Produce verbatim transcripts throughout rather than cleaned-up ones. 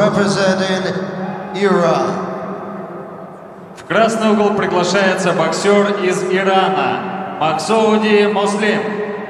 representing Iran. В красный угол приглашается боксер из Ирана Максуди Муслим.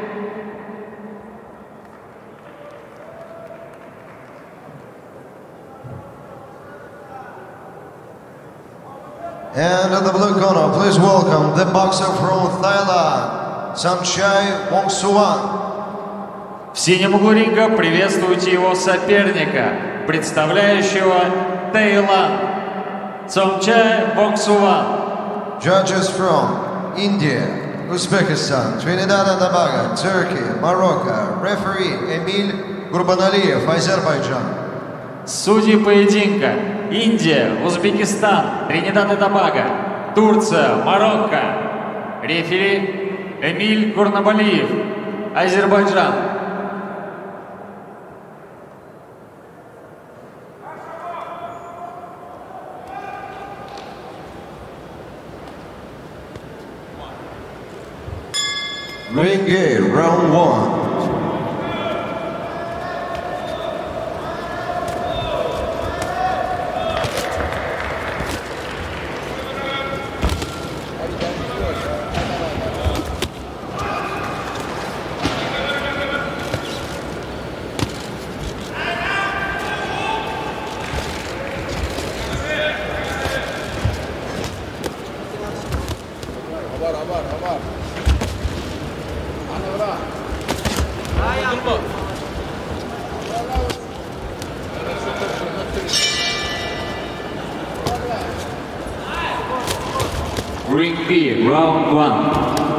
And at the blue corner, please welcome the boxer from Thailand, Somchai Wongsuwan. В синем углу ринга приветствуйте его соперника, представляющего Таиланд, Somchai Wongsuwan. Judges from India, Uzbekistan, Trinidad and Tobago, Turkey, Morocco. Referee Emil Gurbanaliyev, Azerbaijan. Судьи поединка: Индия, Узбекистан, Тринидад и Тобаго, Турция, Марокко. Рефери Эмиль Гурнабалиев, Азербайджан. Ring gate, round one. Ring B, round one.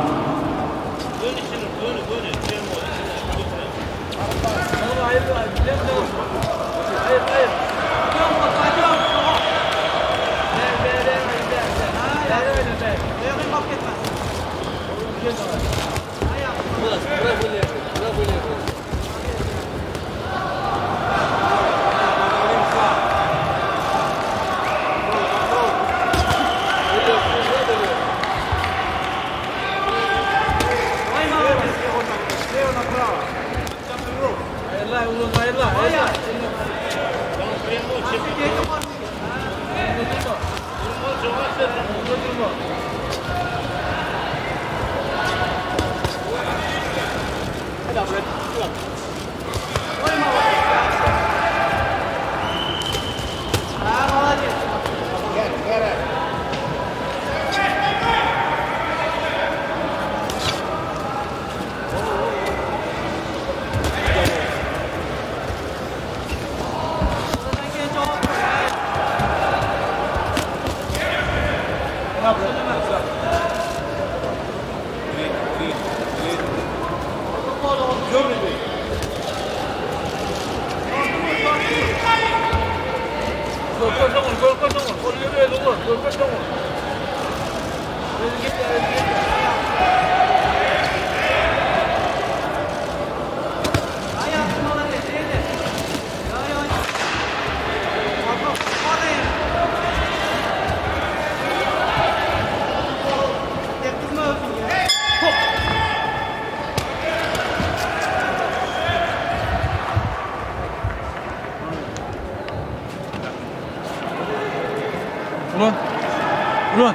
Ulun,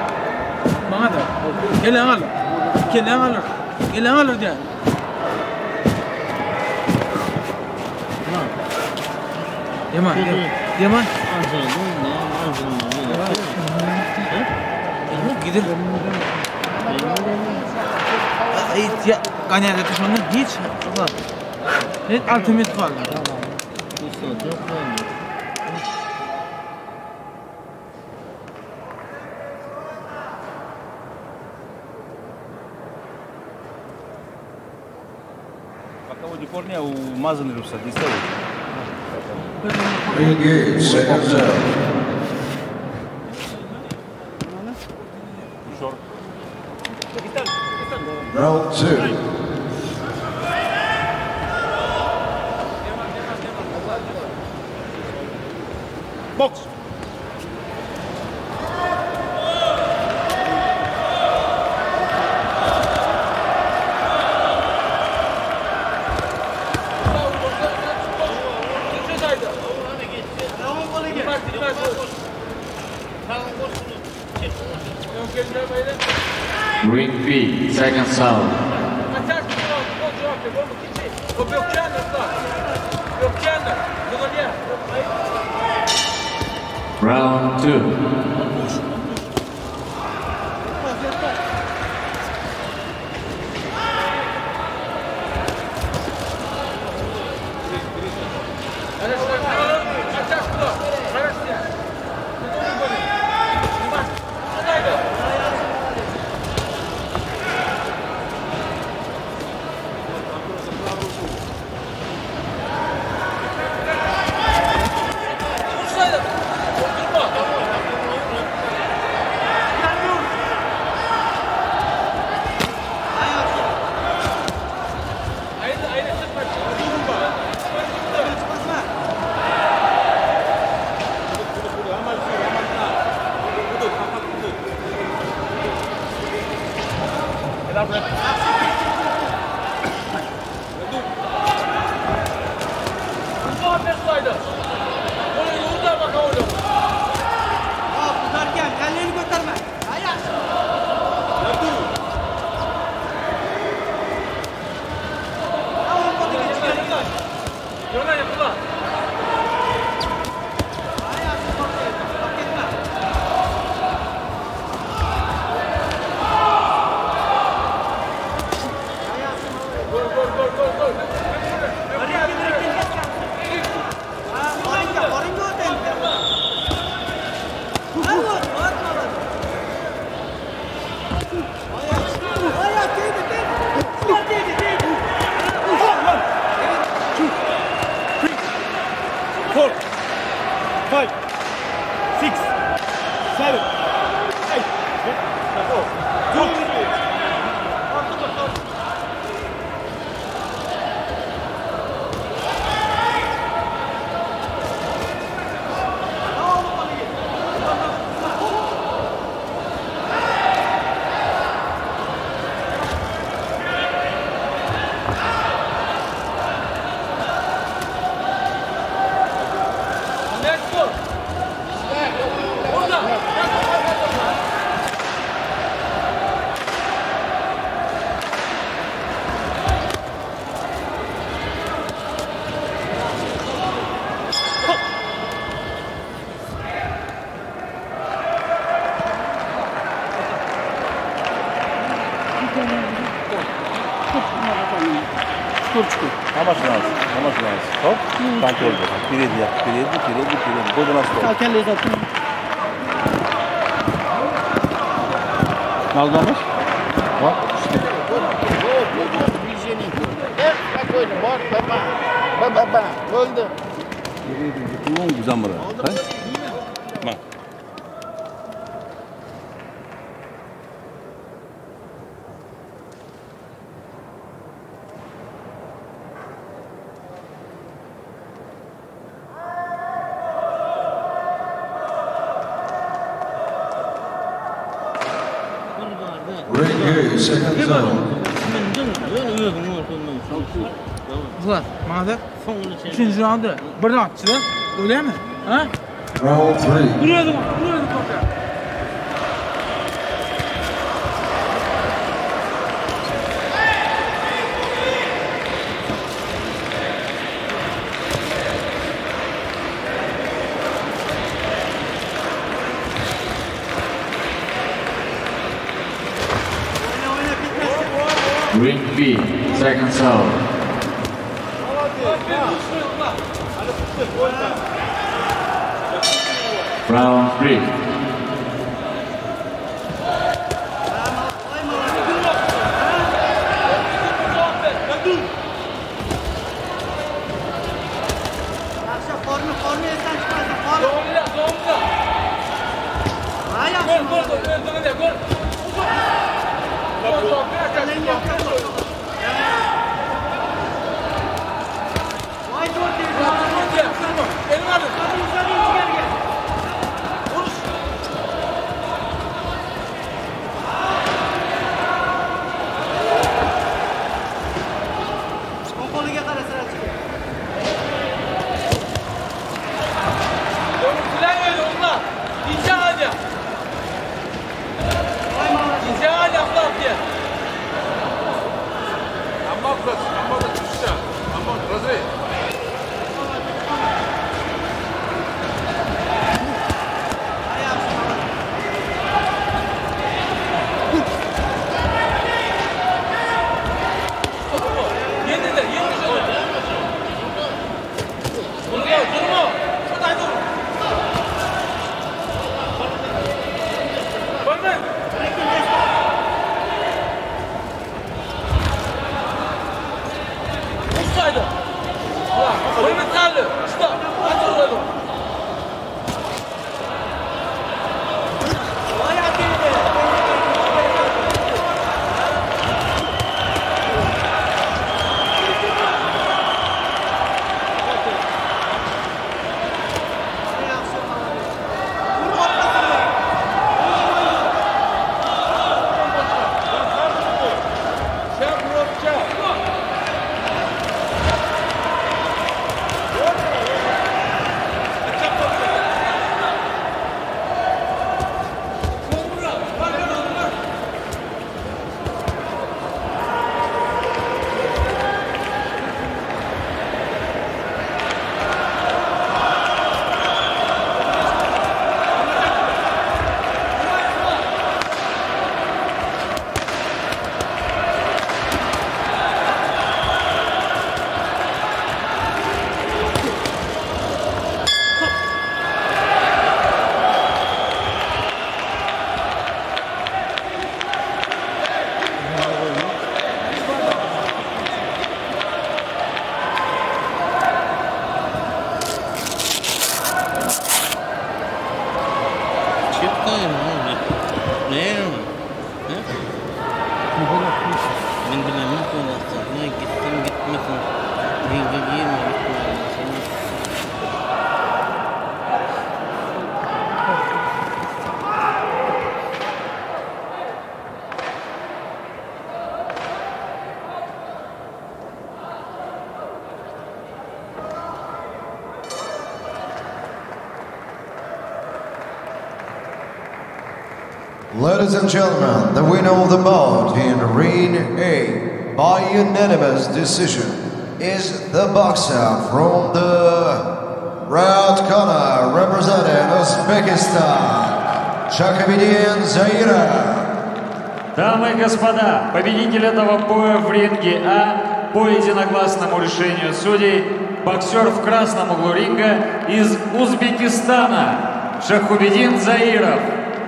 mana ada? Kelang alur, kelang alur, kelang alur dia. Dia mana? Dia mana? Gider. Hiç ya, kanya da düşmanlar hiç. Hiç ultimate var. Калифорния умазаны руса, дистелы. Engage, seconds out. Round two. Box. Ring B, second sound. Round two. Four, five, six, seven, eight, two, How much runs? How much runs? Stop? Control. Period, yeah. Period, period, period. Go to last stop. Can lose that. How much? What? Bu güzel mi? Bak. Ring A, second zone. Ulan, ma'da? Üçüncü roundda bir roundchida, o'ylaymi? Ha? Round three. Uradi, uradi to'xta. Ring B, second sound. Round three. Ben bilemem ki ne gittim gitmedim. Ringe girme gitmedim. Ladies and gentlemen, the winner of the bout in Ring A by unanimous decision is the boxer from the red corner representing Uzbekistan, Shakhabidin Zairov. Дамы и господа, победитель этого боя в ринге А по единогласному решению судей, боксер в красном углу ринга из Узбекистана, Шахубидин Заиров.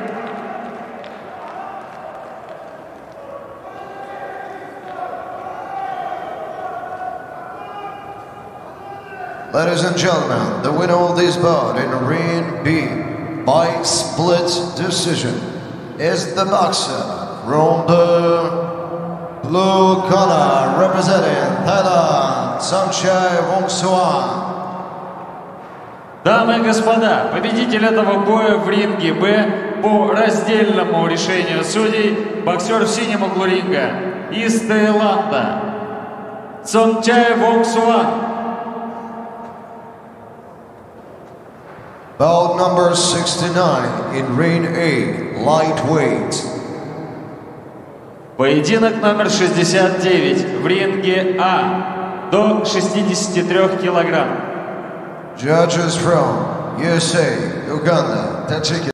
Ladies and gentlemen, the winner of this bout in Ring B by split decision is the boxer from the blue corner representing Thailand, Somchai Wongsuan. Дамы и господа, победитель этого боя в ринге Б по раздельному решению судей, боксер в синем углу ринга из Таиланда, Somchai Wongsuan. Bout number sixty-nine in Ring A, lightweight. Поединок номер шестьдесят девять в ринге А до шестидесяти трёх килограмм. Judges from U S A, Uganda, Tajikistan.